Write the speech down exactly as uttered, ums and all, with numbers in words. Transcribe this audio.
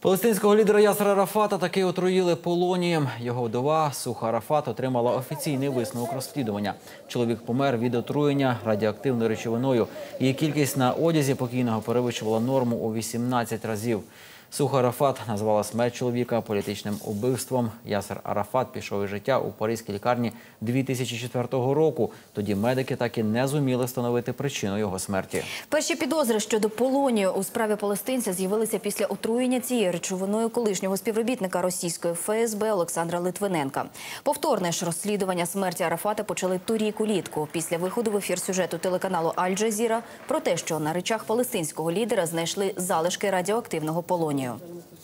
Палестинського лідера Ясера Арафата таки отруїли полонієм. Його вдова Суха Арафат отримала офіційний висновок розслідування. Чоловік помер від отруєння радіоактивною речовиною. Її кількість на одязі покійного перевищувала норму у вісімнадцять разів. Суха Арафат назвала смерть чоловіка політичним убивством. Ясер Арафат пішов із життя у паризькій лікарні дві тисячі четвертого року. Тоді медики так і не зуміли встановити причину його смерті. Перші підозри щодо полонію у справі палестинця з'явилися після отруєння цією речовиною колишнього співробітника російської еф ес бе Олександра Литвиненка. Повторне ж розслідування смерті Арафата почали торік улітку, після виходу в ефір сюжету телеканалу Аль-Джазіра про те, що на речах палестинського лідера знайшли залишки радіоактивного полонію.